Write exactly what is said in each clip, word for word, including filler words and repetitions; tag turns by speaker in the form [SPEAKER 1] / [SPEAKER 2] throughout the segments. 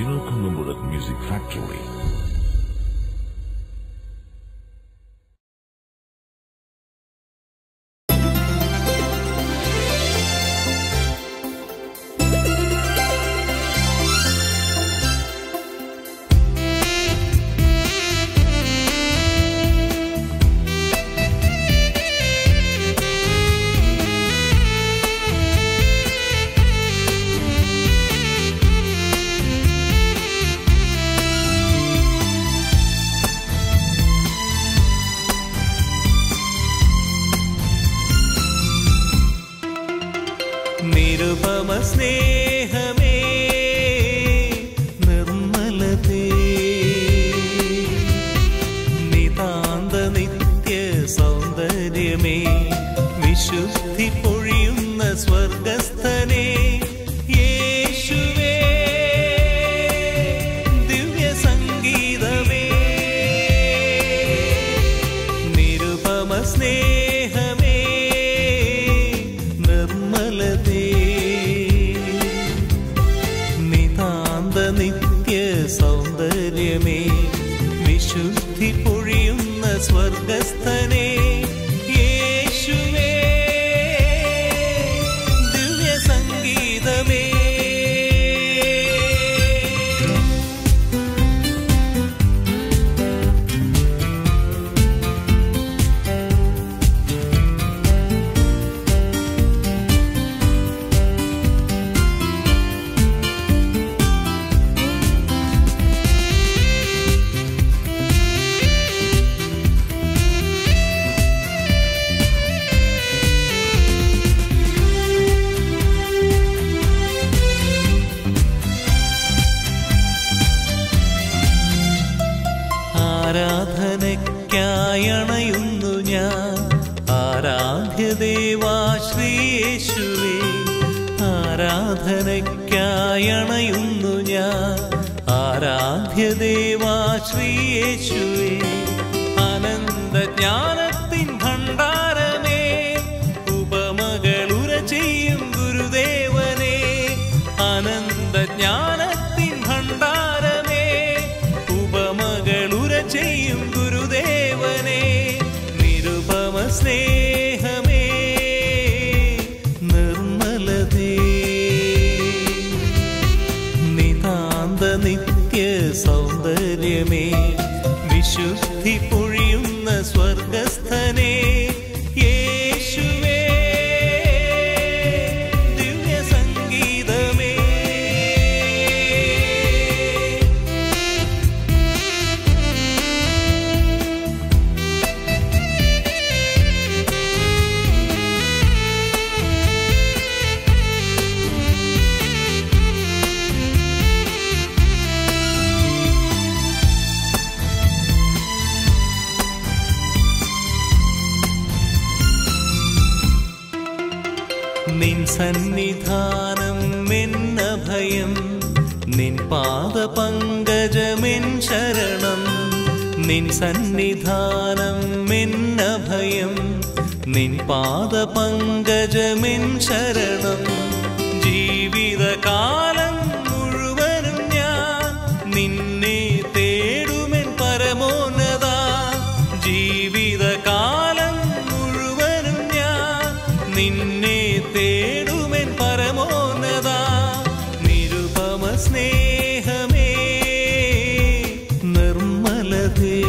[SPEAKER 1] Vino Kunumburat Music Factory.
[SPEAKER 2] നിരുപമ സ്നേഹമേ നിർമ്മലതേ നിതാന്ത നിത്യ സൗന്ദര്യമേ വിശുദ്ധി പൊഴിയുന്ന സ്വർഗസ്ഥനേ യേശുവേ ദിവ്യ സംഗീതമേ നിരുപമ സ്നേഹമേ നിർമ്മലതേ നിതാന്ത നിത്യ സൗന്ദര്യമേ വിശുദ്ധി പൊഴിയുന്ന സ്വർഗസ്ഥനേ യേശുവേ ദിവ്യ സംഗീതമേ ആരാധനയ്ക്കായണയുന്നു ഞാൻ ആരാധ്യദേവാ ശ്രീയേശുവേ ആരാധനയ്ക്കായണയുന്നു ഞാൻ ആരാധ്യദേവാ ശ്രീയേശുവേ അനന്തജ്ഞാനത്തിൻ ഭണ്ഡാരമേ ഉപമകളുര ചെയ്യും ഗുരുദേവനേ അനന്തജ്ഞാനത്തിൻ ഭണ്ഡാരമേ ഉപമകളുര ചെയ്യും ഗുരുദേവനേ നിരുപമ സ്നേഹമേ നിർമ്മലതേ നിതാന്ത നിത്യ സൗന്ദര്യമേ വിശുദ്ധി പൊഴിയുന്ന സ്വർഗസ്ഥനേ യേശുവേ ദിവ്യ സംഗീതമേ നിൻ സന്നിധാനം എന്ന ഭയം നിൻ പാദപങ്കജമെൻ ശരണം നിൻ സന്നിധാനം എന്ന ഭയം നിൻ പാദപങ്കജമെൻ ശരണം ജീവിതകാലം മുഴുവനും ഞാൻ നിന്നെ തേടുമെൻ പരമോന്നത ജീവിതകാലം മുഴുവനും ഞാൻ നിന്നെ തേടുമെൻ പരമോന്നത നിരുപമ സ്നേഹമേ നിർമ്മലതേ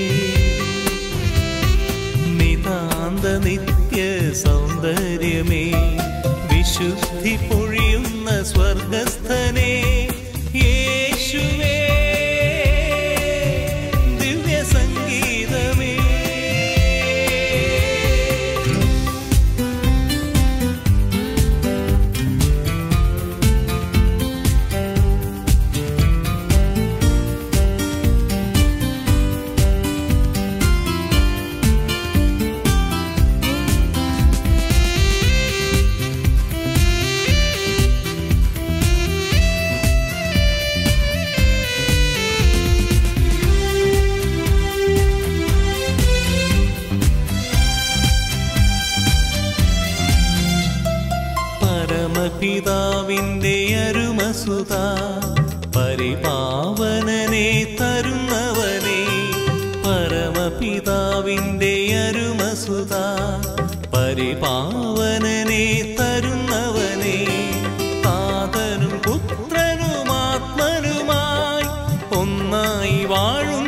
[SPEAKER 2] നിതാന്ത നിത്യ സൗന്ദര്യമേ വിശുദ്ധി പൊഴിയുന്ന സ്വർഗസ്ഥനേ യേശുവേ ദിവ്യ സംഗീതമേ പിതാവിന്റെ അരുമസുത പരിപാ പാവനനെ തരുന്നവനെ പരമപിതാവിൻ്റെ അരുമസുത പരിപാവനനെ തരുന്നവനെ താതനും പുത്രനും ആത്മനുമായി ഒന്നായി വാഴും